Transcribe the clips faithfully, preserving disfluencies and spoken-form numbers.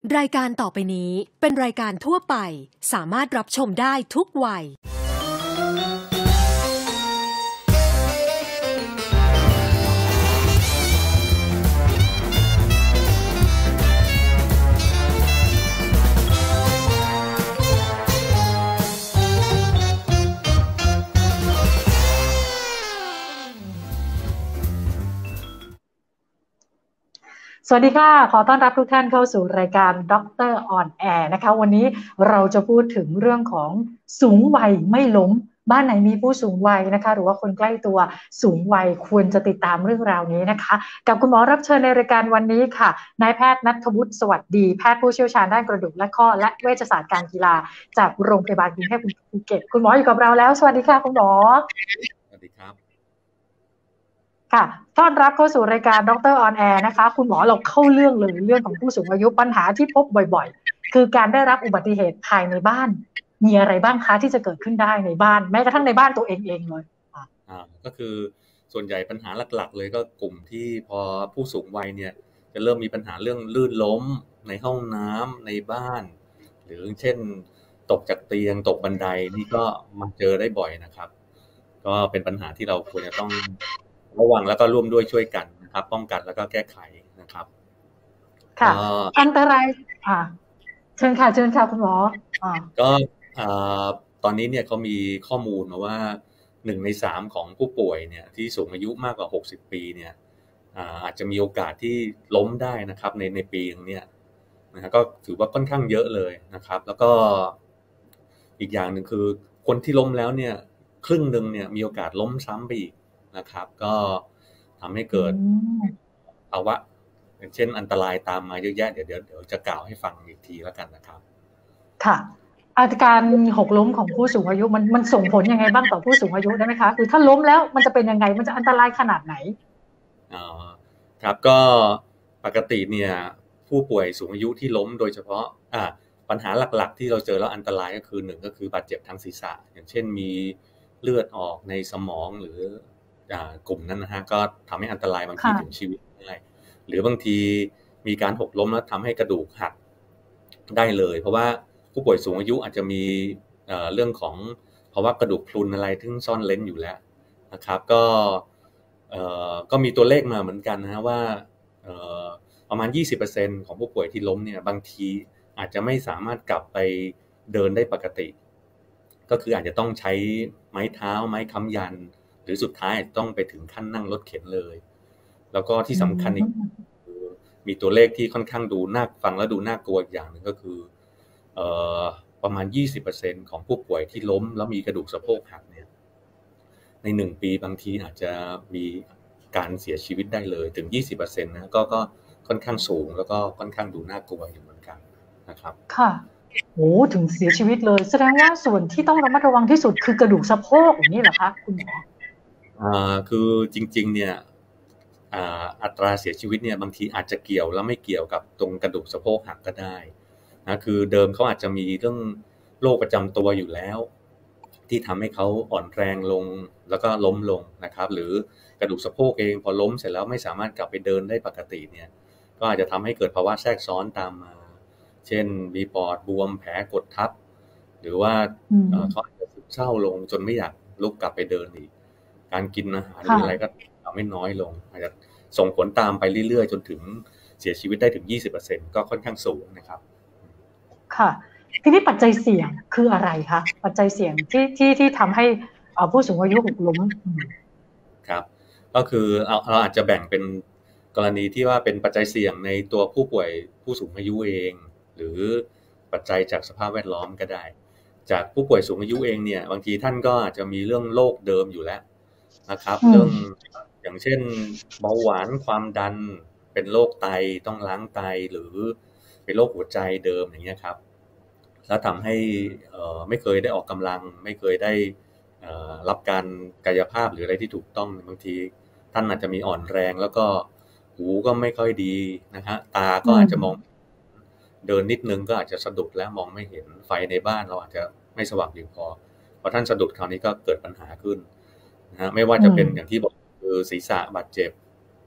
รายการต่อไปนี้เป็นรายการทั่วไปสามารถรับชมได้ทุกวัยสวัสดีค่ะขอต้อนรับทุกท่านเข้าสู่รายการด็อกเตอร์ออนแอร์นะคะวันนี้เราจะพูดถึงเรื่องของสูงวัยไม่ล้มบ้านไหนมีผู้สูงวัยนะคะหรือว่าคนใกล้ตัวสูงวัยควรจะติดตามเรื่องราวนี้นะคะกับคุณหมอรับเชิญในรายการวันนี้ค่ะนายแพทย์ณัฐวุฒิสวัสดีแพทย์ผู้เชี่ยวชาญด้านกระดูกและข้อและเวชศาสตร์การกีฬาจากโรงพยาบาลกรุงเทพภูเก็ตคุณหมออยู่กับเราแล้วสวัสดีค่ะคุณหมอสวัสดีครับค่ะต้อนรับเข้าสู่รายการด็อกเตอร์ออนแอร์นะคะคุณหมอเราเข้าเรื่องเลยเรื่องของผู้สูงอายุปัญหาที่พบบ่อยๆคือการได้รับอุบัติเหตุภายในบ้านมีอะไรบ้างคะที่จะเกิดขึ้นได้ในบ้านแม้กระทั่งในบ้านตัวเองเองเลยอ่าก็คือส่วนใหญ่ปัญหาหลักๆเลยก็กลุ่มที่พอผู้สูงวัยเนี่ยจะเริ่มมีปัญหาเรื่องลื่นล้มในห้องน้ำในบ้านหรือเช่นตกจากเตียงตกบันไดนี่ก็มาเจอได้บ่อยนะครับก็เป็นปัญหาที่เราควรจะต้องระวังแล้วก็ร่วมด้วยช่วยกันนะครับป้องกันแล้วก็แก้ไขนะครับค่ะอันตรายอ่าเชิญค่ะเชิญค่ะคุณหมออ่าก็อ่าตอนนี้เนี่ยเขามีข้อมูลมาว่าหนึ่งในสามของผู้ป่วยเนี่ยที่สูงอายุมากกว่าหกสิบปีเนี่ยอ่าอาจจะมีโอกาสที่ล้มได้นะครับในในปีนึงเนี่ยนะฮะก็ถือว่าค่อนข้างเยอะเลยนะครับแล้วก็อีกอย่างหนึ่งคือคนที่ล้มแล้วเนี่ยครึ่งนึงเนี่ยมีโอกาสล้มซ้ำไปอีกนะครับก็ทำให้เกิดภาวะอย่างเช่นอันตรายตามมาเยอะแยะเดี๋ยวเดี๋ยวเดี๋ยวจะกล่าวให้ฟังอีกทีแล้วกันนะครับค่ะอาการหกล้มของผู้สูงอายุมันมันส่งผลยังไงบ้างต่อผู้สูงอายุได้ไหมคะคือถ้าล้มแล้วมันจะเป็นยังไงมันจะอันตรายขนาดไหนอ๋อครับก็ปกติเนี่ยผู้ป่วยสูงอายุที่ล้มโดยเฉพาะอ่าปัญหาหลักๆที่เราเจอแล้วอันตรายก็คือหนึ่งก็คือบาดเจ็บทางศีรษะอย่างเช่นมีเลือดออกในสมองหรืออ่ากลุ่มนั้นนะฮะก็ทำให้อันตรายบางทีถึงชีวิตได้หรือบางทีมีการหกล้มแล้วทำให้กระดูกหักได้เลยเพราะว่าผู้ป่วยสูงอายุอาจจะมีเอ่อเรื่องของภาวะกระดูกพรุนอะไรที่ซ่อนเร้นอยู่แล้วนะครับก็เอ่อก็มีตัวเลขมาเหมือนกันนะฮะว่าเอ่อประมาณ ยี่สิบเปอร์เซ็นต์ ของผู้ป่วยที่ล้มเนี่ยบางทีอาจจะไม่สามารถกลับไปเดินได้ปกติก็คืออาจจะต้องใช้ไม้เท้าไม้ค้ำยันหรือสุดท้ายต้องไปถึงขั้นนั่งรถเข็นเลยแล้วก็ที่สำคัญอีกคือมีตัวเลขที่ค่อนข้างดูน่าฟังแล้วดูน่ากลัวอีกอย่างหนึ่งก็คือเอ่อประมาณ ยี่สิบเปอร์เซ็นต์ ของผู้ป่วยที่ล้มแล้วมีกระดูกสะโพกหักเนี่ยในหนึ่งปีบางทีอาจจะมีการเสียชีวิตได้เลยถึง ยี่สิบเปอร์เซ็นต์ นะก็ก็ค่อนข้างสูงแล้วก็ค่อนข้างดูน่ากลัวอยู่เหมือนกันนะครับค่ะโอ้ถึงเสียชีวิตเลยแสดงว่าส่วนที่ต้องระมัดระวังที่สุดคือกระดูกสะโพกอย่างนี้เหรอคะคุณหมออ่าคือจริงๆเนี่ยอ่าอัตราเสียชีวิตเนี่ยบางทีอาจจะเกี่ยวแล้วไม่เกี่ยวกับตรงกระดูกสะโพกหักก็ได้นะคือเดิมเขาอาจจะมีเรื่องโรคประจำตัวอยู่แล้วที่ทำให้เขาอ่อนแรงลงแล้วก็ล้มลงนะครับหรือกระดูกสะโพกเองพอล้มเสร็จแล้วไม่สามารถกลับไปเดินได้ปกติเนี่ยก็อาจจะทำให้เกิดภาวะแทรกซ้อนตามมาเช่นมีปอดบวมแผลกดทับหรือว่าเขาอาจจะซึมเศร้าลงจนไม่อยากลุกกลับไปเดินอีกการกินอาหารหรืออะไรก็ทำให้น้อยลงอาจจะส่งผลตามไปเรื่อยๆจนถึงเสียชีวิตได้ถึง ยี่สิบเปอร์เซ็นต์ ก็ค่อนข้างสูงนะครับค่ะทีนี้ปัจจัยเสี่ยงคืออะไรคะปัจจัยเสี่ยงที่ที่ที่ทำให้ผู้สูงอายุหกล้มครับก็คือเราเราอาจจะแบ่งเป็นกรณีที่ว่าเป็นปัจจัยเสี่ยงในตัวผู้ป่วยผู้สูงอายุเองหรือปัจจัยจากสภาพแวดล้อมก็ได้จากผู้ป่วยสูงอายุเองเนี่ยบางทีท่านก็อาจจะมีเรื่องโรคเดิมอยู่แล้วนะครับเรื่องอย่างเช่นเบาหวานความดันเป็นโรคไตต้องล้างไตหรือเป็นโรคหัวใจเดิมอย่างเงี้ยครับแล้วทำให้ไม่เคยได้ออกกำลังไม่เคยได้รับการกายภาพหรืออะไรที่ถูกต้องบางทีท่านอาจจะมีอ่อนแรงแล้วก็หูก็ไม่ค่อยดีนะฮะตาก็อาจจะมองเดินนิดนึงก็อาจจะสะดุดแล้วมองไม่เห็นไฟในบ้านเราอาจจะไม่สว่างเพียงพอพอท่านสะดุดคราวนี้ก็เกิดปัญหาขึ้นนะฮะไม่ว่าจะเป็นอย่างที่บอกคือศีรษะบาดเจ็บ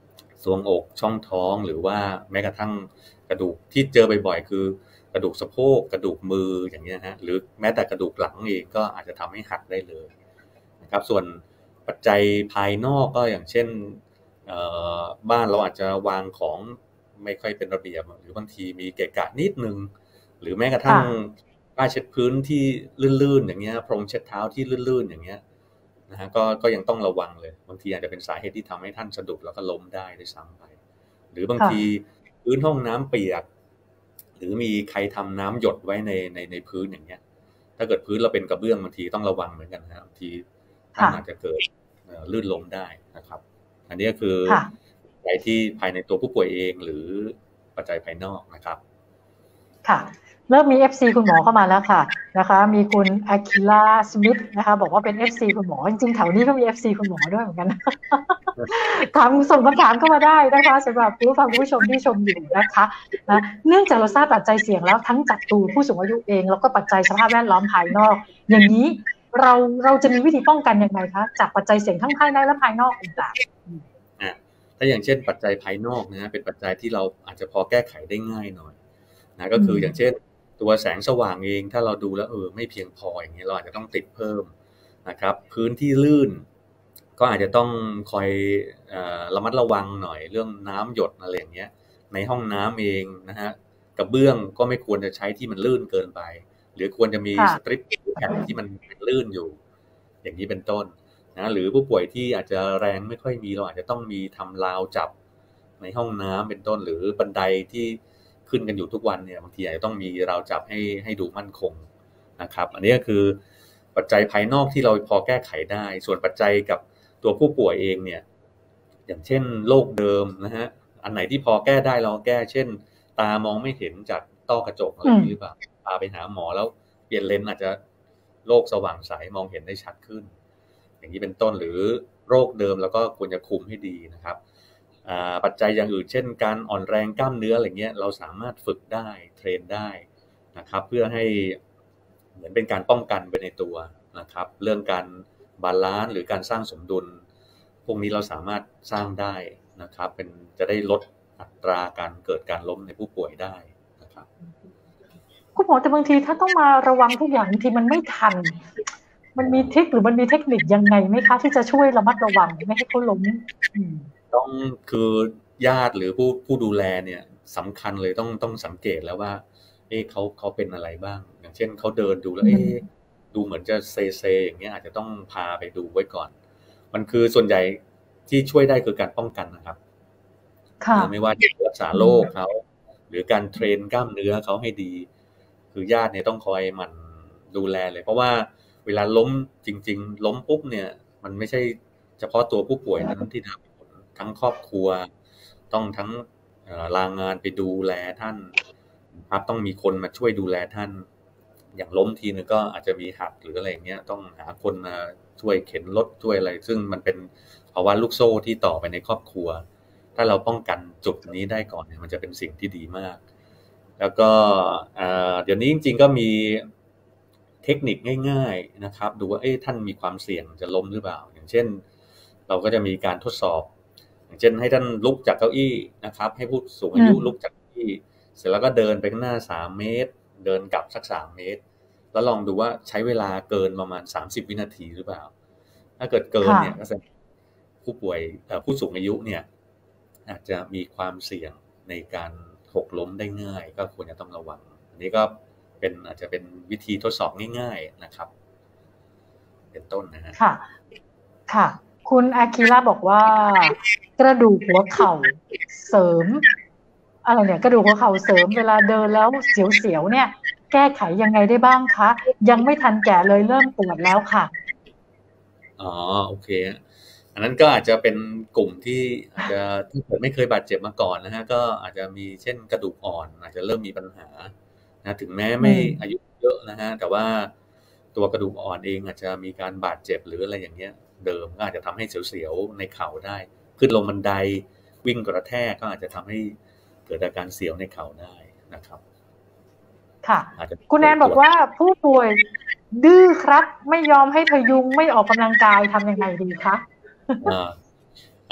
ทรวงอกช่องท้องหรือว่าแม้กระทั่งกระดูกที่เจอบ่อยๆคือกระดูกสะโพกกระดูกมืออย่างเงี้ยฮะหรือแม้แต่กระดูกหลังเองก็อาจจะทำให้หักได้เลยนะครับส่วนปัจจัยภายนอกก็อย่างเช่นบ้านเราอาจจะวางของไม่ค่อยเป็นระเบียบหรือบางทีมีเกะกะนิดนึงหรือแม้กระทั่งผ้าเช็ดพื้นที่ลื่นๆอย่างเงี้ยพรมเช็ดเท้าที่ลื่นๆอย่างเงี้ยนะฮะก็ก็ยังต้องระวังเลยบางทีอาจจะเป็นสาเหตุที่ทำให้ท่านสะดุดแล้วก็ล้มได้ด้วยซ้ำไปหรือบางทีพื้นห้องน้ำเปียกหรือมีใครทำน้ำหยดไว้ในในในพื้นอย่างเงี้ยถ้าเกิดพื้นเราเป็นกระเบื้องบางทีต้องระวังเหมือนกันนะบางทีท่านอาจจะเกิดลื่นล้มได้นะครับอันนี้ก็คือปัจจัยที่ภายในตัวผู้ป่วยเองหรือปัจจัยภายนอกนะครับค่ะเริ่มมี เอฟ ซี คุณหมอเข้ามาแล้วค่ะนะคะมีคุณอาคิล่าสมิธนะคะบอกว่าเป็น เอฟ ซี คุณหมอจริงๆแถวนี้ก็มี เอฟ ซี คุณหมอด้วยเหมือนกันถามส่งคำถามเข้ามาได้นะคะสำหรับผู้ฟังผู้ชมที่ชมอยู่นะคะนะเนื่องจากเราทราบปัจจัยเสี่ยงแล้วทั้งจากตัวผู้สูงอายุเองแล้วก็ปัจจัยสภาพแวดล้อมภายนอกอย่างนี้เราเราจะมีวิธีป้องกันยังไงคะจากปัจจัยเสี่ยงทั้งภายในและภายนอกต่างๆอ่ะถ้าอย่างเช่นปัจจัยภายนอกนะฮะเป็นปัจจัยที่เราอาจจะพอแก้ไขได้ง่ายหน่อยนะก็คืออย่างเช่นตัวแสงสว่างเองถ้าเราดูแล้วเออไม่เพียงพออย่างเงี้ยเราอาจจะต้องติดเพิ่มนะครับพื้นที่ลื่นก็อาจจะต้องคอยเอ่อระมัดระวังหน่อยเรื่องน้ำหยดอะไรอย่างเงี้ยในห้องน้ำเองนะฮะกระเบื้องก็ไม่ควรจะใช้ที่มันลื่นเกินไปหรือควรจะมีสตริปแผ่นที่มันลื่นอยู่อย่างนี้เป็นต้นนะหรือผู้ป่วยที่อาจจะแรงไม่ค่อยมีเราอาจจะต้องมีทำราวจับในห้องน้ำเป็นต้นหรือบันไดที่ขึ้นกันอยู่ทุกวันเนี่ยบางทีอาจจะต้องมีราวจับให้ให้ดูมั่นคงนะครับอันนี้ก็คือปัจจัยภายนอกที่เราพอแก้ไขได้ส่วนปัจจัยกับตัวผู้ป่วยเองเนี่ยอย่างเช่นโรคเดิมนะฮะอันไหนที่พอแก้ได้เราแก้เช่นตามองไม่เห็นจากต้อกระจกอะไรหรือเปล่าพาไปหาหมอแล้วเปลี่ยนเลนส์อาจจะโรคสว่างใสมองเห็นได้ชัดขึ้นอย่างนี้เป็นต้นหรือโรคเดิมแล้วก็ควรจะคุมให้ดีนะครับปัจจัยอย่างอื่นเช่นการอ่อนแรงกล้ามเนื้ออะไรเงี้ยเราสามารถฝึกได้เทรนได้นะครับเพื่อให้เหมือนเป็นการป้องกันไปในตัวนะครับเรื่องการบาลานซ์หรือการสร้างสมดุลพวกนี้เราสามารถสร้างได้นะครับเป็นจะได้ลดอัตราการเกิดการล้มในผู้ป่วยได้นะครับคุณหมอแต่บางทีถ้าต้องมาระวังทุกอย่างบางทีมันไม่ทันมันมีทริคหรือมันมีเทคนิคยังไงไหมคะที่จะช่วยระมัดระวังไม่ให้เขาล้มต้องคือญาติหรือผู้ผู้ดูแลเนี่ยสำคัญเลยต้องต้องสังเกตแล้วว่าเอ๊ะเขาเขาเป็นอะไรบ้างอย่างเช่นเขาเดินดูแล้วเอ๊ะดูเหมือนจะเซเซอย่างเงี้ยอาจจะต้องพาไปดูไว้ก่อนมันคือส่วนใหญ่ที่ช่วยได้คือการป้องกันนะครับไม่ว่าจะรักษาโรคเขาหรือการเทรนกล้ามเนื้อเขาให้ดีคือญาติเนี่ยต้องคอยหมั่นดูแลเลยเพราะว่าเวลาล้มจริงๆล้มปุ๊บเนี่ยมันไม่ใช่เฉพาะตัวผู้ป่วยนั้นที่ทำทั้งครอบครัวต้องทั้งลางานไปดูแลท่านครับต้องมีคนมาช่วยดูแลท่านอย่างล้มทีนึงก็อาจจะมีหักหรืออะไรอย่างเงี้ยต้องหาคนมาช่วยเข็นรถช่วยอะไรซึ่งมันเป็นภาวะลูกโซ่ที่ต่อไปในครอบครัวถ้าเราป้องกันจุดนี้ได้ก่อนเนี่ยมันจะเป็นสิ่งที่ดีมากแล้วก็เดี๋ยวนี้จริงๆก็มีเทคนิคง่ายๆนะครับดูว่าเอ๊ะท่านมีความเสี่ยงจะล้มหรือเปล่าอย่างเช่นเราก็จะมีการทดสอบอย่างเช่นให้ท่านลุกจากเก้าอี้นะครับให้ผู้สูงอายุลุกจากเก้าอี้เสร็จแล้วก็เดินไปข้างหน้าสามเมตรเดินกลับสักสามเมตรแล้วลองดูว่าใช้เวลาเกินประมาณสามสิบวินาทีหรือเปล่าถ้าเกิดเกินเนี่ยก็แสดงผู้ป่วยผู้สูงอายุเนี่ยอาจจะมีความเสี่ยงในการหกล้มได้ง่ายก็ควรจะต้องระวังอันนี้ก็เป็นอาจจะเป็นวิธีทดสอบง่ายๆนะครับเป็นต้นนะฮะค่ะค่ะคุณอากิระบอกว่ากระดูกหัวเข่าเสริมอะไรเนี่ยกระดูกหัวเข่าเสริมเวลาเดินแล้วเสียวๆเนี่ยแก้ไขยังไงได้บ้างคะยังไม่ทันแก่เลยเริ่มปวดแล้วค่ะอ๋อโอเคอันนั้นก็อาจจะเป็นกลุ่มที่อาจจะที่ผมไม่เคยบาดเจ็บมาก่อนนะฮะก็อาจจะมีเช่นกระดูกอ่อนอาจจะเริ่มมีปัญหานะถึงแม้ไม่อายุเยอะนะฮะแต่ว่าตัวกระดูกอ่อนเองอาจจะมีการบาดเจ็บหรืออะไรอย่างเงี้ยเดิมก็อาจจะทำให้เสียวๆในเข่าได้ขึ้นลงบันไดวิ่งกระแทกก็อาจจะทำให้เกิดอาการเสียวในเข่าได้นะครับค่ะคุณแอนบอกว่าผู้ป่วยดื้อครับไม่ยอมให้พยุงไม่ออกกำลังกายทำยังไงดีคะอ่าอั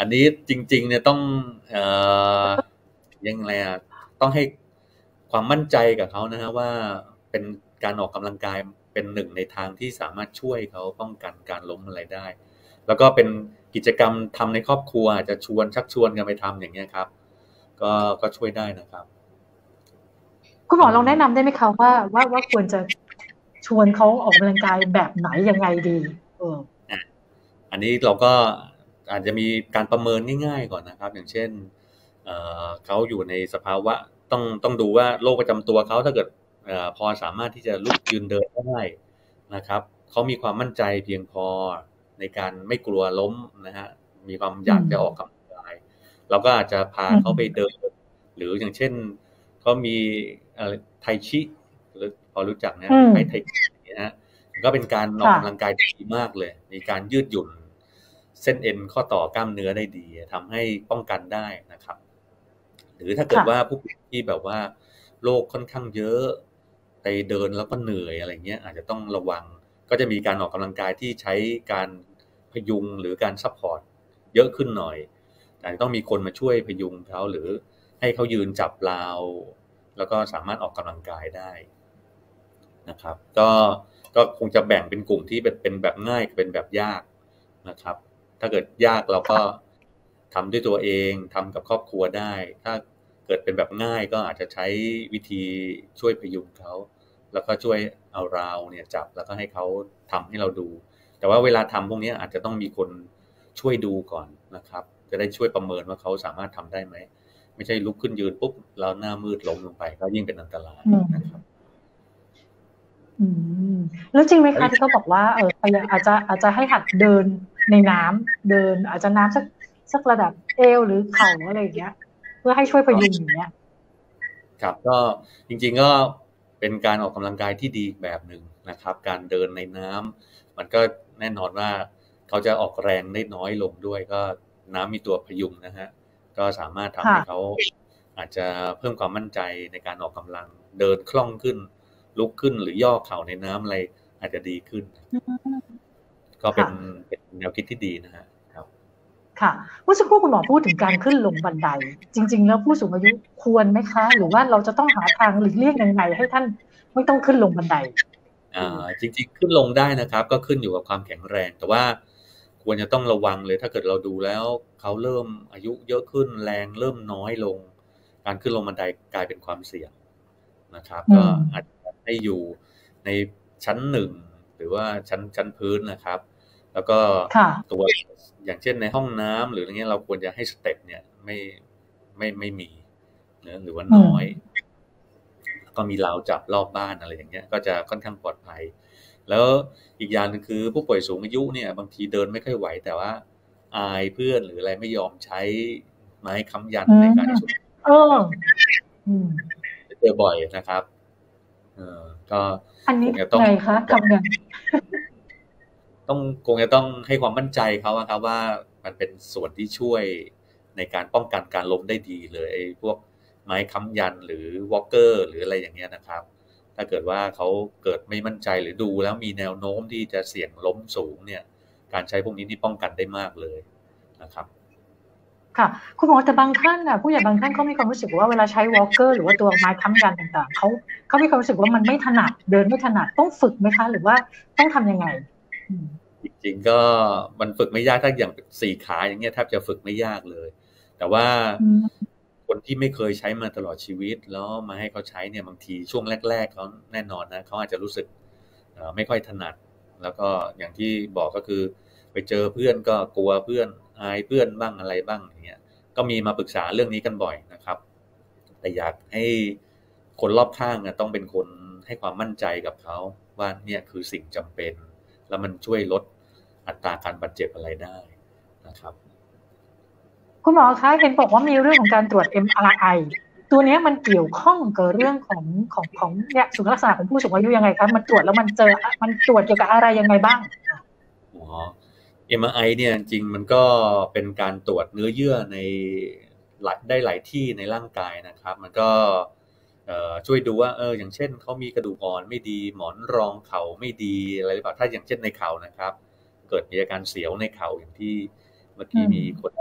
อันนี้จริงๆเนี่ยต้องเอ่อยังไงอ่ะต้องให้ความมั่นใจกับเขานะฮะว่าเป็นการออกกำลังกายเป็นหนึ่งในทางที่สามารถช่วยเขาป้องกันการล้มอะไรได้ แล้วก็เป็นกิจกรรมทำในครอบครัวอาจจะชวนชักชวนกันไปทำอย่างเงี้ยครับก็ก็ช่วยได้นะครับคุณหมอลองแนะนำได้ไหมคะว่าว่าว่าควรจะชวนเขาออกกำลังกายแบบไหนยังไงดีเอออันนี้เราก็อาจจะมีการประเมินง่ายๆก่อนนะครับอย่างเช่นเอ่อเขาอยู่ในสภาวะต้องต้องดูว่าโรคประจำตัวเขาถ้าเกิดเอ่อพอสามารถที่จะลุกยืนเดินได้นะครับเขามีความมั่นใจเพียงพอในการไม่กลัวล้มนะฮะมีความอยากจะออกกำลังกายเราก็อาจจะพาเขาไปเดินหรืออย่างเช่นเขามีไทชิหรือพอรู้จักนะไทไทชินะฮะก็เป็นการออกกำลังกายดีมากเลยมีการยืดหยุ่นเส้นเอ็นข้อต่อกล้ามเนื้อได้ดีทำให้ป้องกันได้นะครับหรือถ้าเกิดว่าผู้ป่วยที่แบบว่าโรคค่อนข้างเยอะไปเดินแล้วก็เหนื่อยอะไรเงี้ยอาจจะต้องระวังก็จะมีการออกกำลังกายที่ใช้การพยุงหรือการซัพพอร์ตเยอะขึ้นหน่อยอาจจะต้องมีคนมาช่วยพยุงเขาหรือให้เขายืนจับราวแล้วก็สามารถออกกำลังกายได้นะครับก็ก็คงจะแบ่งเป็นกลุ่มที่เป็นเป็นแบบง่ายเป็นแบบยากนะครับถ้าเกิดยากเราก็ทำด้วยตัวเองทำกับครอบครัวได้ถ้าเกิดเป็นแบบง่ายก็อาจจะใช้วิธีช่วยพยุงเขาแล้วก็ช่วยเอาราวเนี่ยจับแล้วก็ให้เขาทำให้เราดูแต่ว่าเวลาทำพวกนี้อาจจะต้องมีคนช่วยดูก่อนนะครับจะได้ช่วยประเมินว่าเขาสามารถทำได้ไหมไม่ใช่ลุกขึ้นยืนปุ๊บแล้วหน้ามืดล้มลงไปก็ยิ่งเป็นอันตรายนะครับอืมแล้วจริงไหมคะที่เขาบอกว่าเอออาจจะอาจจะให้หัดเดินในน้ำเดินอาจจะน้ำสักสักระดับเอวหรือเข่าอะไรอย่างเงี้ยเพื่อให้ช่วยพยุงอย่างเงี้ยครับก็จริงๆก็เป็นการออกกำลังกายที่ดีแบบหนึ่งนะครับการเดินในน้ำมันก็แน่นอนว่าเขาจะออกแรงได้น้อยลงด้วยก็น้ำมีตัวพยุงนะฮะก็สามารถทำให้เขาอาจจะเพิ่มความมั่นใจในการออกกำลังเดินคล่องขึ้นลุกขึ้นหรือย่อเข่าในน้ำอะไรอาจจะดีขึ้นก็เป็นเป็นแนวคิดที่ดีนะฮะครับค่ะเมื่อสักครู่คุณหมอพูดถึงการขึ้นลงบันไดจริงๆแล้วผู้สูงอายุควรไหมคะหรือว่าเราจะต้องหาทางหลีกเลี่ยงยังไงให้ท่านไม่ต้องขึ้นลงบันไดอ่าจริงๆขึ้นลงได้นะครับก็ขึ้นอยู่กับความแข็งแรงแต่ว่าควรจะต้องระวังเลยถ้าเกิดเราดูแล้วเขาเริ่มอายุเยอะขึ้นแรงเริ่มน้อยลงการขึ้นลงบันไดกลายเป็นความเสี่ยงนะครับก็อาจจะให้อยู่ในชั้นหนึ่งหรือว่าชั้นชั้นพื้นนะครับแล้วก็ตัวอย่างเช่นในห้องน้ำหรืออะไรเงี้ยเราควรจะให้สเต็ปเนี่ยไม่ไม่ไม่มีนะหรือว่าน้อยก็มีราวจับรอบบ้านอะไรอย่างเงี้ยก็จะค่อนข้างปลอดภัยแล้วอีกอย่างนึงคือผู้ป่วยสูงอายุเนี่ยบางทีเดินไม่ค่อยไหวแต่ว่าอายเพื่อนหรืออะไรไม่ยอมใช้ไม้ค้ำยันในการที่สุดเออเจอบ่อยนะครับเออก็อันนี้ไงคะทำไงต้องคงจะต้องให้ความมั่นใจเขาครับว่ามันเป็นส่วนที่ช่วยในการป้องกันการล้มได้ดีเลยไอ้พวกไม้ค้ำยันหรือวอล์กเกอร์หรืออะไรอย่างเงี้ยนะครับถ้าเกิดว่าเขาเกิดไม่มั่นใจหรือดูแล้วมีแนวโน้มที่จะเสี่ยงล้มสูงเนี่ยการใช้พวกนี้นี่ป้องกันได้มากเลยนะครับค่ะคุณหมอแต่บางท่านน่ะผู้ใหญ่บางท่านเขามีความรู้สึกว่าเวลาใช้วอล์กเกอร์หรือว่าตัวไม้ค้ำยันต่างๆเขาเขามีความรู้สึกว่ามันไม่ถนัดเดินไม่ถนัดต้องฝึกไหมคะหรือว่าต้องทำยังไงจริงๆก็มันฝึกไม่ยากถ้าอย่างสี่ขาอย่างเงี้ยแทบจะฝึกไม่ยากเลยแต่ว่าคนที่ไม่เคยใช้มาตลอดชีวิตแล้วมาให้เขาใช้เนี่ยบางทีช่วงแรกๆเขาแน่นอนนะเขาอาจจะรู้สึกไม่ค่อยถนัดแล้วก็อย่างที่บอกก็คือไปเจอเพื่อนก็กลัวเพื่อนอายเพื่อนบ้างอะไรบ้างอย่างเงี้ยก็มีมาปรึกษาเรื่องนี้กันบ่อยนะครับแต่อยากให้คนรอบข้างต้องเป็นคนให้ความมั่นใจกับเขาว่าเนี่ยคือสิ่งจำเป็นแล้วมันช่วยลดอัตราการบาดเจ็บอะไรได้นะครับคุณหมอคะเห็นบอกว่ามีเรื่องของการตรวจ เอ็ม อาร์ ไอ ตัวนี้มันเกี่ยวข้องกับเรื่องของของของเนี่ยสุขลักษณะของผู้สูงอายุยังไงคะมันตรวจแล้วมันเจอมันตรวจเกี่ยวกับอะไรยังไงบ้างอ๋อ เอ็ม อาร์ ไอ เนี่ยจริงมันก็เป็นการตรวจเนื้อเยื่อในได้หลายที่ในร่างกายนะครับมันก็ช่วยดูว่าเอออย่างเช่นเขามีกระดูกอ่อนไม่ดีหมอนรองเข่าไม่ดีอะไรหรือเปล่าถ้าอย่างเช่นในเข่านะครับเกิดมีอาการเสียวในเข่าอย่างที่เมื่อกี้มีคน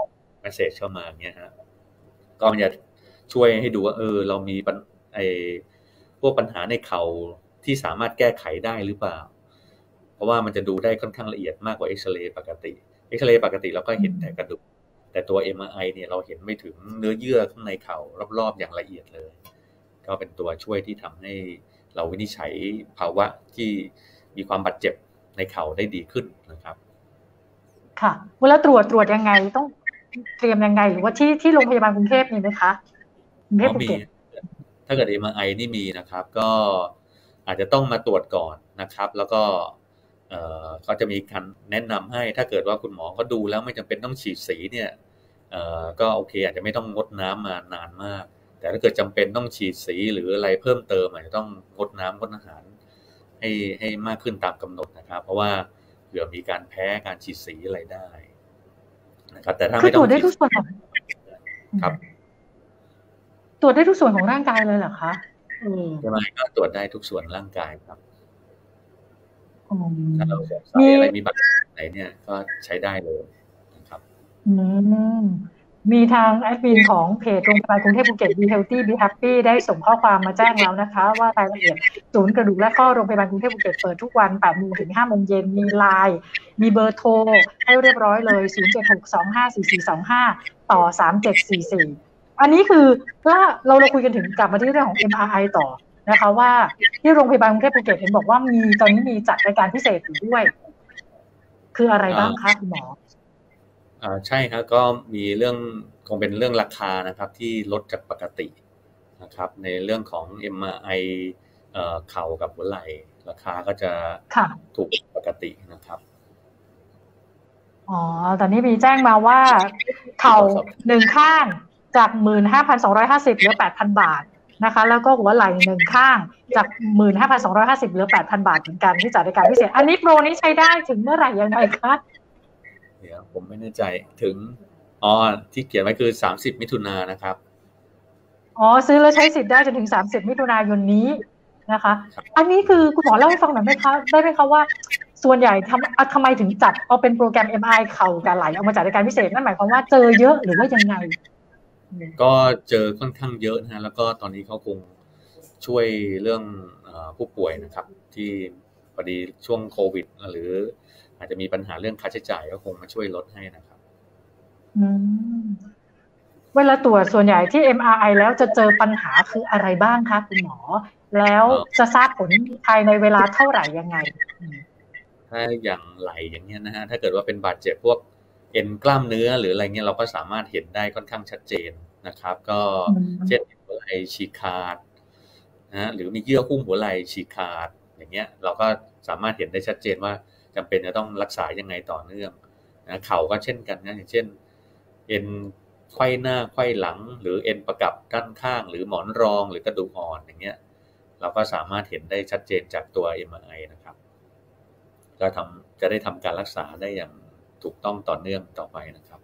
เมสเสจเข้ามาอย่างเงี้ยฮะก็มันจะช่วยให้ดูว่าเออเรามีไอ้พวกปัญหาในเข่าที่สามารถแก้ไขได้หรือเปล่าเพราะว่ามันจะดูได้ค่อนข้างละเอียดมากกว่าเอ็กซเรย์ปกติเอ็กซเรย์ปกติเราก็เห็นแต่กระดูกแต่ตัว เอ็ม อาร์ ไอ เนี่ยเราเห็นไม่ถึงเนื้อเยื่อข้างในเข่ารอบๆอย่างละเอียดเลยก็เป็นตัวช่วยที่ทำให้เราวินิจฉัยภาวะที่มีความบาดเจ็บในเข่าได้ดีขึ้นนะครับค่ะเวลาตรวจตรวจยังไงต้องเตรียมยังไงหรือว่าที่ที่โรงพยาบาลกรุงเทพมีไหมคะกรุงเทพภูเก็ตถ้าเกิด เอ็ม อาร์ ไอ นี่มีนะครับก็อาจจะต้องมาตรวจก่อนนะครับแล้วก็เอ่อเขาจะมีการแนะนำให้ถ้าเกิดว่าคุณหมอเขาดูแล้วไม่จำเป็นต้องฉีดสีเนี่ยเอ่อก็โอเคอาจจะไม่ต้องงดน้ำมานานมากแต่ถ้าเกิดจำเป็นต้องฉีดสีหรืออะไรเพิ่มเติมอาจจะต้องงดน้ำงดอาหารให้ให้มากขึ้นตามกำหนดนะครับเพราะว่าเผื่อมีการแพ้การฉีดสีอะไรได้นะครับแต่ถ้าไม่ต้องตรวจได้ทุกส่วนครับตรวจได้ทุกส่วนของร่างกายเลยเหรอคะใช่ไหมก็ตรวจได้ทุกส่วนร่างกายครับถ้าเราสงสัยอะไรมีบาดแผลไหนเนี่ยก็ใช้ได้เลยนะครับมีทางแอดมินของเพจโรงพยาบาลกรุงเทพภูเก็ต Be Healthy Be Happy ได้ส่งข้อความมาแจ้งแล้วนะคะว่ารายละเอียดศูนย์กระดูกและข้อโรงพยาบาลกรุงเทพภูเก็ตเปิดทุกวัน แปดโมงถึง ห้าโมงเย็นมีไลน์มีเบอร์โทรให้เรียบร้อยเลยศูนย์ เจ็ด หก สอง ห้า สี่ สี่ สอง ห้าต่อสามเจ็ดสี่สี่อันนี้คือถ้าเราเราคุยกันถึงกลับมาที่เรื่องของ เอ็ม อาร์ ไอ ต่อนะคะว่าที่โรงพยาบาลกรุงเทพภูเก็ตเห็นบอกว่ามีตอนนี้มีจัดรายการพิเศษอยู่ด้วยคืออะไรบ้างคะคุณหมออ่าใช่ครับก็มีเรื่องคงเป็นเรื่องราคานะครับที่ลดจากปกตินะครับในเรื่องของ เอ็ม อาร์ ไอ เอ่อเข่ากับหัวไหล่ราคาก็จะถูกปกตินะครับอ๋อตอนนี้มีแจ้งมาว่าเข่าหนึ่งข้างจาก หนึ่งหมื่นห้าพันสองร้อยห้าสิบ เหลือ แปดพัน บาทนะคะแล้วก็หัวไหล่หนึ่งข้างจาก หนึ่งหมื่นห้าพันสองร้อยห้าสิบ เหลือ แปดพัน บาทเหมือนกันที่จัดรายการพิเศษอันนี้โปรนี้ใช้ได้ถึงเมื่อไหร่ยังไงคะเดี๋ยวผมไม่แน่ใจถึงอ๋อที่เขียนไว้คือสามสิบมิถุนายนนะครับอ๋อซื้อแล้วใช้สิทธิ์ได้จนถึงสามสิบมิถุนายนนี้นะคะอันนี้คือคุณหมอเล่าให้ฟังหน่อยไหมคะได้ไหมคะว่าส่วนใหญ่ทำทำไมถึงจัดเอาเป็นโปรแกรม เอ็ม อาร์ ไอ เข่ากับไหล่เอามาจัดรายการพิเศษนั่นหมายความว่าเจอเยอะหรือว่ายังไงก็เจอค่อนข้างเยอะนะฮะแล้วก็ตอนนี้เขาคงช่วยเรื่องผู้ป่วยนะครับที่พอดีช่วงโควิดหรืออาจจะมีปัญหาเรื่องค่าใช้จ่ายก็คงมาช่วยลดให้นะครับเวลาตรวจส่วนใหญ่ที่ เอ็ม อาร์ ไอ แล้วจะเจอปัญหาคืออะไรบ้างคะคุณหมอแล้วจะทราบผลภายในเวลาเท่าไหร่ยังไงถ้าอย่างไหลอย่างเงี้ยนะฮะถ้าเกิดว่าเป็นบาดเจ็บพวกเอ็นกล้ามเนื้อหรืออะไรเงี้ยเราก็สามารถเห็นได้ค่อนข้างชัดเจนนะครับก็เช่นหัวไหล่ฉีกขาดนะหรือมีเยื่อหุ้มหัวไหล่ฉีกขาดอย่างเงี้ยเราก็สามารถเห็นได้ชัดเจนว่าจำเป็นจะต้องรักษายังไงต่อเนื่องนะเข่าก็เช่นกันนะอย่างเช่นเอ็นไขว้หน้าไขว้หลังหรือเอ็นประกับด้านข้างหรือหมอนรองหรือกระดูกอ่อนอย่างเงี้ยเราก็สามารถเห็นได้ชัดเจนจากตัว เอ็ม อาร์ ไอ นะครับก็ทำจะได้ทำการรักษาได้อย่างถูกต้องต่อเนื่องต่อไปนะครับ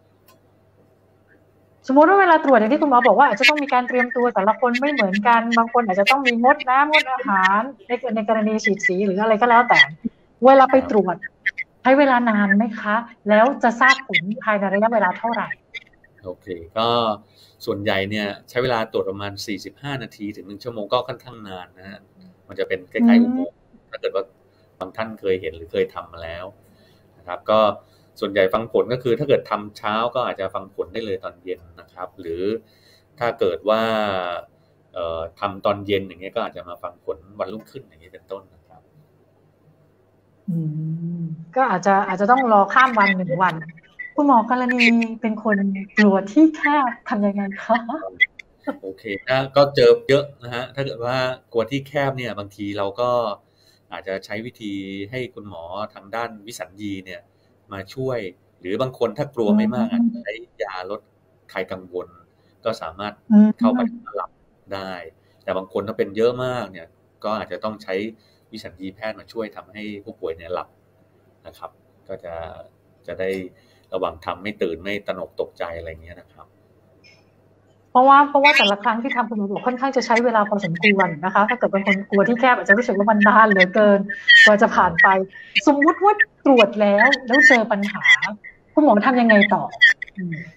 สมมติว่าเวลาตรวจอย่างที่คุณหมอบอกว่าอาจจะต้องมีการเตรียมตัวแต่ละคนไม่เหมือนกันบางคนอาจจะต้องมีงดน้ำงดอาหารในในกรณีฉีดสีหรืออะไรก็แล้วแต่เวลาไปตรวจใช้เวลานานไหมคะแล้วจะทราบผลภายในระยะเวลาเท่าไหร่โอเคก็ส่วนใหญ่เนี่ยใช้เวลาตรวจประมาณสี่สิบห้านาทีถึงหนึ่งชั่วโมงก็ค่อนข้างนานนะฮะมันจะเป็นคล้ายๆอุโมงค์ถ้าเกิดว่าบางท่านเคยเห็นหรือเคยทำมาแล้วนะครับก็ส่วนใหญ่ฟังผลก็คือถ้าเกิดทำเช้าก็อาจจะฟังผลได้เลยตอนเย็นนะครับหรือถ้าเกิดว่าเอ่อทำตอนเย็นอย่างเงี้ยก็อาจจะมาฟังผลวันรุ่งขึ้นอย่างนี้เป็นต้นนะครับอืมก็อาจจะอาจจะต้องรอข้ามวันหนึ่งวันคุณหมอกรณีเป็นคนกลัวที่แคบทำยังไงคะโอเคถ้าก็เจอเยอะนะฮะถ้าเกิดว่ากลัวที่แคบเนี่ยบางทีเราก็อาจจะใช้วิธีให้คุณหมอทางด้านวิสัญญีเนี่ยมาช่วยหรือบางคนถ้ากลัวไม่มากอาจจะใช้ยาลดคลายกังวลก็สามารถเข้าไปหลับได้แต่บางคนถ้าเป็นเยอะมากเนี่ยก็อาจจะต้องใช้วิสัญญีแพทย์มาช่วยทำให้ผู้ป่วยเนี่ยหลับนะครับก็จะจะได้ระวังทำไม่ตื่นไม่ตระหนกตกใจอะไรเงี้ยนะครับเพราะว่าเพราะว่าแต่ละครั้งที่ทำคุณหมอค่อนข้างจะใช้เวลาพอสมควรนะคะถ้าเกิดเป็นคนกลัวที่แคบอาจจะรู้สึกว่ามันนานเหลือเกินกว่าจะผ่านไปสมมุติว่าตรวจแล้วแล้วเจอปัญหาคุณหมอทำยังไงต่อ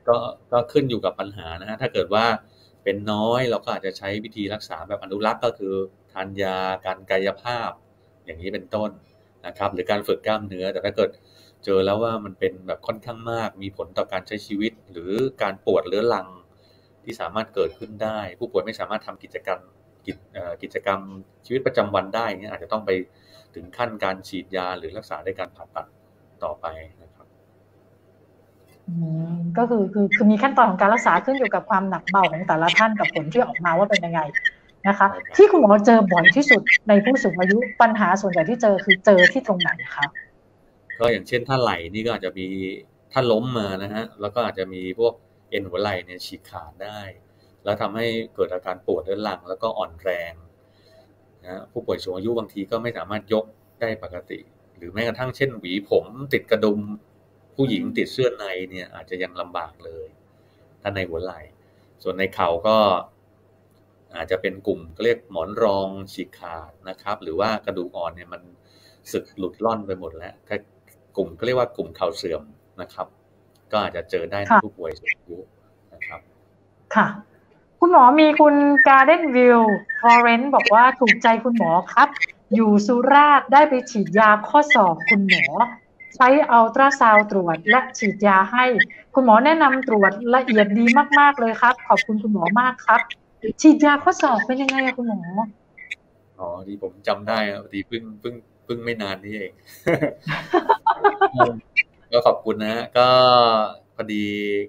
ก็ก็ขึ้นอยู่กับปัญหานะฮะถ้าเกิดว่าเป็นน้อยเราก็อาจจะใช้วิธีรักษาแบบอนุรักษ์ก็คือทานยาการกายภาพอย่างนี้เป็นต้นนะครับหรือการฝึกกล้ามเนื้อแต่ถ้าเกิดเจอแล้วว่ามันเป็นแบบค่อนข้างมากมีผลต่อการใช้ชีวิตหรือการปวดเรื้อรังที่สามารถเกิดขึ้นได้ผู้ป่วยไม่สามารถทำกิจกรรมกิจกิจกรรมชีวิตประจำวันได้เงี้ยอาจจะต้องไปถึงขั้นการฉีดยาหรือรักษาด้วยการผ่าตัดต่อไปนะครับอืมก็คือคือคือมีขั้นตอนของการรักษาขึ้นอยู่กับความหนักเบาของแต่ละท่านกับผลที่ออกมาว่าเป็นยังไงนะคะที่คุณหมอเจอบ่อยที่สุดในผู้สูงอายุปัญหาส่วนใหญ่ที่เจอคือเจอที่ตรงไหนคะก็อย่างเช่นถ้าไหล่นี่ก็อาจจะมีถ้าล้มมานะฮะแล้วก็อาจจะมีพวกเอ็นหัวไหล่เนี่ยฉีกขาดได้แล้วทำให้เกิดอาการปวดเรื้อรังแล้วก็อ่อนแรงนะผู้ป่วยสูงอายุบางทีก็ไม่สามารถยกได้ปกติหรือแม้กระทั่งเช่นหวีผมติดกระดุมผู้หญิงติดเสื้อในเนี่ยอาจจะยังลำบากเลยถ้าในหัวไหล่ส่วนในเข่าก็อาจจะเป็นกลุ่มก็เรียกหมอนรองฉีกขาดนะครับหรือว่ากระดูกอ่อนเนี่ยมันสึกหลุดล่อนไปหมดแล้วกลุ่มก็เรียกว่ากลุ่มเข่าเสื่อมนะครับก็อาจจะเจอได้ในผู้ป่วยสูงอายุนะครับค่ะคุณหมอมีคุณการ์เด้นวิวฟลอเรนซ์บอกว่าถูกใจคุณหมอครับอยู่สุราษฎร์ได้ไปฉีดยาข้อศอกคุณหมอใช้อัลตราซาวด์ตรวจและฉีดยาให้คุณหมอแนะนำตรวจละเอียดดีมากๆเลยครับขอบคุณคุณหมอมากครับฉีดยาข้อศอกเป็นยังไงอะคุณหมออ๋อดีผมจำได้ครับดีเพิ่งเพิ่งเพิ่งไม่นานนี้เอง ก็ขอบคุณนะก็พอดี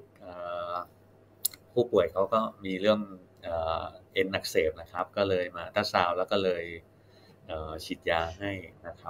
ผู้ป่วยเขาก็มีเรื่องเอ็นอักเสบนะครับก็เลยมาอัลตราซาวด์แล้วก็เลยฉีดยาให้นะครับ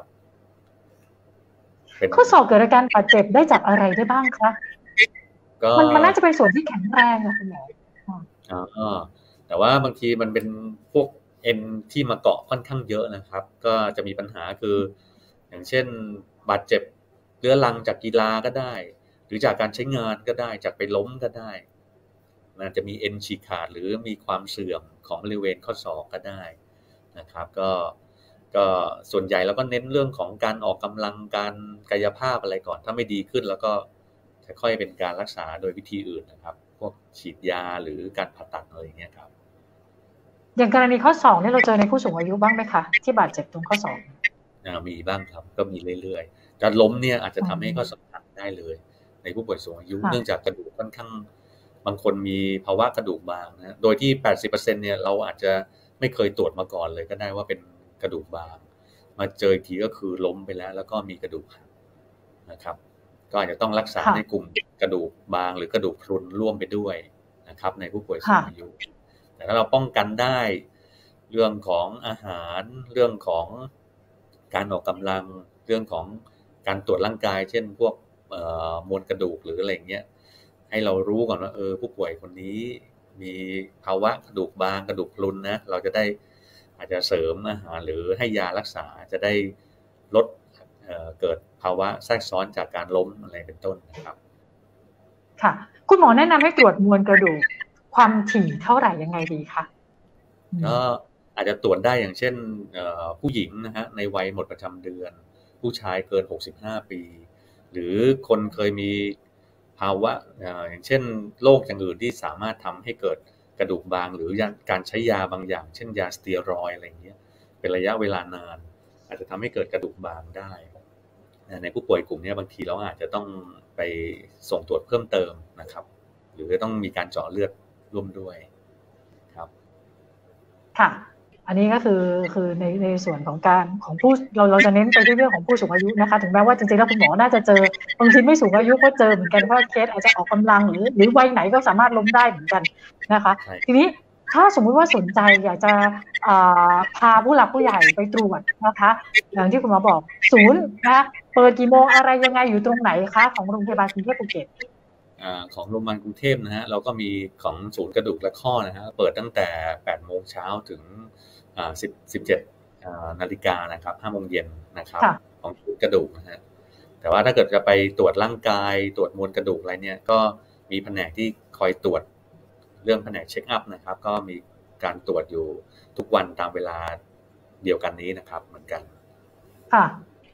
ข้อศอกเกิดอาการบาดเจ็บได้จากอะไรได้บ้างคะมันมันน่าจะเป็นส่วนที่แข็งแรงอะคุณหมออ๋อแต่ว่าบางทีมันเป็นพวกเอ็นที่มาเกาะค่อนข้างเยอะนะครับก็จะมีปัญหาคืออย่างเช่นบาดเจ็บเรื้อรังจากกีฬาก็ได้หรือจากการใช้งานก็ได้จากไปล้มก็ได้มันจะมีเอ็นฉีกขาดหรือมีความเสื่อมของบริเวณข้อศอกก็ได้นะครับก็ก็ส่วนใหญ่แล้วก็เน้นเรื่องของการออกกำลังการกายภาพอะไรก่อนถ้าไม่ดีขึ้นแล้วก็จะค่อยเป็นการรักษาโดยวิธีอื่นนะครับพวกฉีดยาหรือการผ่าตัดอะไรอย่างเงี้ยครับอย่างกรณีข้อศอกนี่เราเจอในผู้สูงอายุบ้างไหมคะที่บาดเจ็บตรงข้อศอกมีบ้างครับก็มีเรื่อยๆการล้มเนี่ยอาจจะทำให้ข้อศอกหักได้เลยในผู้ป่วยสูงอายุเนื่องจากกระดูกค่อนข้างบางคนมีภาวะกระดูกบางนะโดยที่ แปดสิบเปอร์เซ็นต์ เนี่ยเราอาจจะไม่เคยตรวจมาก่อนเลยก็ได้ว่าเป็นกระดูกบางมาเจออีกทีก็คือล้มไปแล้วแล้วก็มีกระดูกหักนะครับก็อาจจะต้องรักษาในกลุ่มกระดูกบางหรือกระดูกพรุนร่วมไปด้วยนะครับในผู้ป่วยสูงอายุแต่ถ้าเราป้องกันได้เรื่องของอาหารเรื่องของการออกกำลังเรื่องของการตรวจร่างกายเช่นพวกมวลกระดูกหรืออะไรเงี้ยให้เรารู้ก่อนว่าเออผู้ป่วยคนนี้มีภาวะกระดูกบางกระดูกพรุนนะเราจะได้อาจจะเสริมอาหารหรือให้ยารักษาจะได้ลด เอ่อ เกิดภาวะแทรกซ้อนจากการล้มอะไรเป็นต้นนะครับค่ะคุณหมอแนะนำให้ตรวจมวลกระดูกความถี่เท่าไหร่ยังไงดีคะก็อาจจะตรวจได้อย่างเช่นผู้หญิงนะฮะในวัยหมดประจำเดือนผู้ชายเกินหกสิบห้าปีหรือคนเคยมีภาวะอย่างเช่นโรคอย่างอื่นที่สามารถทำให้เกิดกระดูกบางหรือการใช้ยาบางอย่างเช่นยาสเตียรอยด์อะไรอย่างเงี้ยเป็นระยะเวลานานอาจจะทำให้เกิดกระดูกบางได้ในผู้ป่วยกลุ่มนี้บางทีเราอาจจะต้องไปส่งตรวจเพิ่มเติมนะครับหรือต้องมีการเจาะเลือดร่วมด้วยครับค่ะอันนี้ก็คือคือในในส่วนของการของผู้เราเราจะเน้นไปที่เรื่องของผู้สูงอายุนะคะถึงแม้ว่าจริงๆแล้วคุณหมอน่าจะเจอบางทีไม่สูงอายุก็เจอเหมือนกันเพราะเคสอาจจะออกกำลังหรือหรือวัยไหนก็สามารถล้มได้เหมือนกันนะคะทีนี้ถ้าสมมุติว่าสนใจอยากจะพาผู้หลักผู้ใหญ่ไปตรวจนะคะอย่างที่คุณหมอบอกศูนย์นะคะเปิดกี่โมงอะไรยังไงอยู่ตรงไหนคะของโรงพยาบาลกรุงเทพภูเก็ตของโรงพยาบาลกรุงเทพนะฮะเราก็มีของศูนย์กระดูกและข้อนะฮะเปิดตั้งแต่แปดโมงเช้าถึงสิบ สิบเจ็ดนาฬิกานะครับห้าโมงเย็นนะครับของศูนย์กระดูกนะฮะแต่ว่าถ้าเกิดจะไปตรวจร่างกายตรวจมวลกระดูกอะไรเนี่ยก็มีแผนกที่คอยตรวจเรื่องแผนกเช็คอัพนะครับก็มีการตรวจอยู่ทุกวันตามเวลาเดียวกันนี้นะครับเหมือนกันค่ะ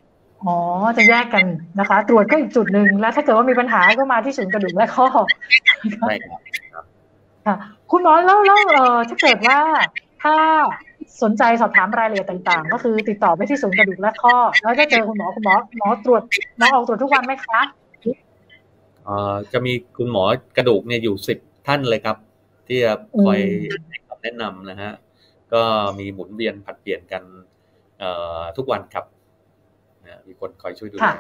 อ๋อจะแยกกันนะคะตรวจก็อีกจุดหนึ่งแล้วถ้าเกิดว่ามีปัญหาก็มาที่ศูนย์กระดูกและข้อใช่ครับค่ะคุณหมอแล้วแล้วเอ่อถ้าเกิดว่าถ้าสนใจสอบถามรายละเอียดต่างๆก็คือติดต่อไปที่ศูนย์กระดูกและข้อแล้วจะเจอคุณหมอคุณหมอหมอตรวจหมอออกตรวจทุกวันไหมคะเอ่อจะมีคุณหมอกระดูกเนี่ยอยู่สิบท่านเลยครับที่จะคอยให้คำแนะนำนะฮะก็มีหมุนเวียนผัดเปลี่ยนกันเอ่อทุกวันครับนะมีคนคอยช่วยดูแล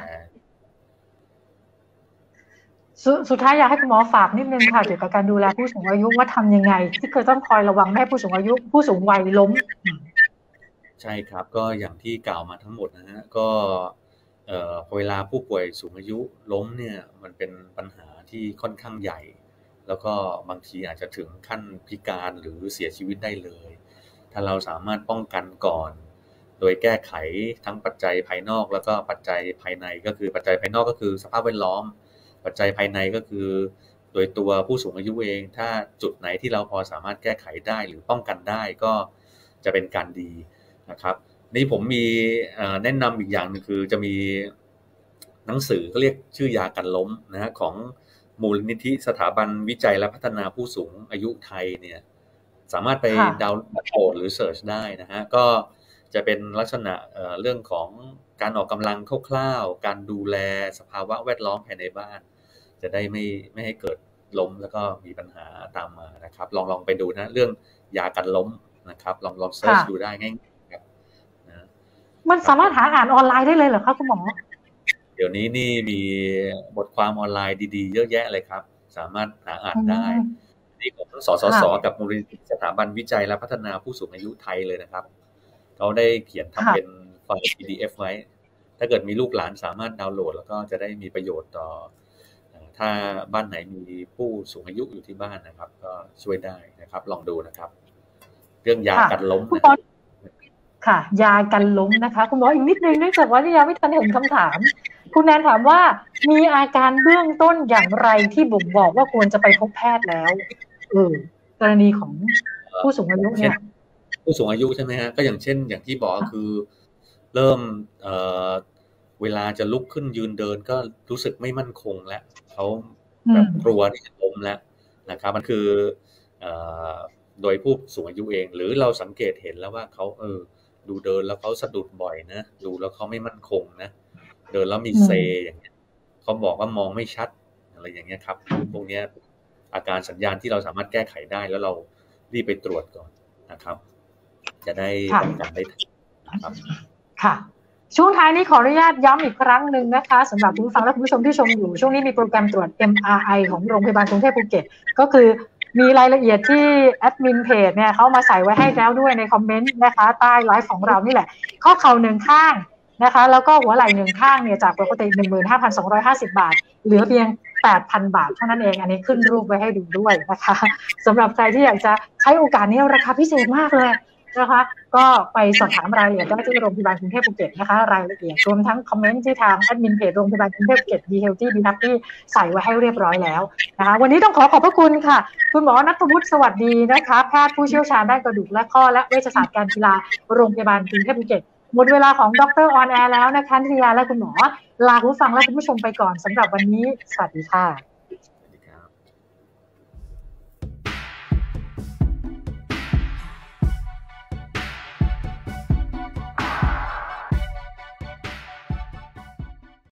สุดท้ายอยากให้คุณหมอฝากนิดนึงค่ะเกี่ยวกับการดูแลผู้สูงอายุว่าทำยังไงที่เคยต้องคอยระวังไม่ให้ผู้สูงอายุผู้สูงวัยล้มใช่ครับก็อย่างที่กล่าวมาทั้งหมดนะฮะก็เอ่อเวลาผู้ป่วยสูงอายุล้มเนี่ยมันเป็นปัญหาที่ค่อนข้างใหญ่แล้วก็บางทีอาจจะถึงขั้นพิการหรือเสียชีวิตได้เลยถ้าเราสามารถป้องกันก่อนโดยแก้ไขทั้งปัจจัยภายนอกแล้วก็ปัจจัยภายในก็คือปัจจัยภายนอกก็คือสภาพแวดล้อมปัจจัยภายในก็คือโดยตัวผู้สูงอายุเองถ้าจุดไหนที่เราพอสามารถแก้ไขได้หรือป้องกันได้ก็จะเป็นการดีนะครับนี่ผมมีแนะนำอีกอย่างนึงคือจะมีหนังสือเขาเรียกชื่อยากันล้มนะฮะของมูลนิธิสถาบันวิจัยและพัฒนาผู้สูงอายุไทยเนี่ยสามารถไปดาวน์โหลดหรือเสิร์ชได้นะฮะก็จะเป็นลักษณะเรื่องของการออกกำลังคร่าวๆการดูแลสภาวะแวดล้อมภายในบ้านจะได้ไม่ไม่ให้เกิดล้มแล้วก็มีปัญหาตามมานะครับลองลองไปดูนะเรื่องยากันล้มนะครับลองลองเสิร์ชดูได้ง่ายๆครับนะมันสามารถหาอ่านออนไลน์ได้เลยเหรอครับคุณหมอเดี๋ยวนี้นี่มีบทความออนไลน์ดีๆเยอะแยะเลยครับสามารถหาอ่านได้นี่ของสสสกับมูลนิธิสถาบันวิจัยและพัฒนาผู้สูงอายุไทยเลยนะครับเขาได้เขียนทำเป็นไฟล์ พี ดี เอฟ ไว้ถ้าเกิดมีลูกหลานสามารถดาวน์โหลดแล้วก็จะได้มีประโยชน์ต่อถ้าบ้านไหนมีผู้สูงอายุอยู่ที่บ้านนะครับก็ช่วยได้นะครับลองดูนะครับเรื่องยากันล้มค่ะยากันล้มนะคะคุณหมออีกนิดนึงเนื่องจากว่าที่ยังไม่ทันเห็นคำถามคุณแนนถามว่ามีอาการเบื้องต้นอย่างไรที่บ่งบอกว่าควรจะไปพบแพทย์แล้วเออกรณีของผู้สูงอายุเนี่ยผู้สูงอายุใช่ไหมฮะก็อย่างเช่นอย่างที่บอกคือเริ่มเอ่อเวลาจะลุกขึ้นยืนเดินก็รู้สึกไม่มั่นคงแล้วเขาแบบกลัวที่จะล้มแล้วนะครับมันคือเอ่อโดยผู้สูงอายุเองหรือเราสังเกตเห็นแล้วว่าเขาเออดูเดินแล้วเขาสะดุดบ่อยนะดูแล้วเขาไม่มั่นคงนะเดินแล้วมีเซอย่างเงี้ยเขาบอกว่ามองไม่ชัดอะไรอย่างเงี้ยครับพวกนี้อาการสัญญาณที่เราสามารถแก้ไขได้แล้วเรารีบไปตรวจก่อนนะครับจะได้ป้องกันได้ทันนะครับค่ะช่วงท้ายนี้ขออนุญาตย้ำอีกครั้งหนึ่งนะคะสำหรับผู้ฟังและคุณผู้ชมที่ชมอยู่ช่วงนี้มีโปรแกรมตรวจ เอ็ม อาร์ ไอ ของโรงพยาบาลกรุงเทพภูเก็ตก็คือมีรายละเอียดที่แอดมินเพจเนี่ยเขามาใส่ไว้ให้แล้วด้วยในคอมเมนต์นะคะใต้ไลฟ์ของเรานี่แหละข้อเข่าหนึ่งข้างนะคะแล้วก็หัวไหล่หนึ่งข้างเนี่ยจากปกติ หนึ่งหมื่นห้าพันสองร้อยห้าสิบ บาทเหลือเพียง แปดพัน บาทเท่านั้นเองอันนี้ขึ้นรูปไว้ให้ดูด้วยนะคะสำหรับใครที่อยากจะใช้โอกาสนี้ราคาพิเศษมากเลยนะคะก็ไปสอบถามรายละเอียดได้ที่โรงพยาบาลกรุงเทพภูเก็ตนะคะรายละเอียดรวมทั้งคอมเมนต์ที่ทางแอดมินเพจโรงพยาบาลกรุงเทพภูเก็ต Be Healthy Be Happy ใส่ไว้ให้เรียบร้อยแล้วนะคะวันนี้ต้องขอขอบพระคุณค่ะคุณหมอณัฐวุฒิสวัสดีนะคะแพทย์ผู้เชี่ยวชาญด้านกระดูกและข้อและเวชศาสตร์การกีฬาโรงพยาบาลกรุงเทพภูเก็ตหมดเวลาของดรออนแอร์แล้วนะคะนิตยาและคุณหมอลาผู้ฟังและคุณผู้ชมไปก่อนสำหรับวันนี้สวัสดีค่ะ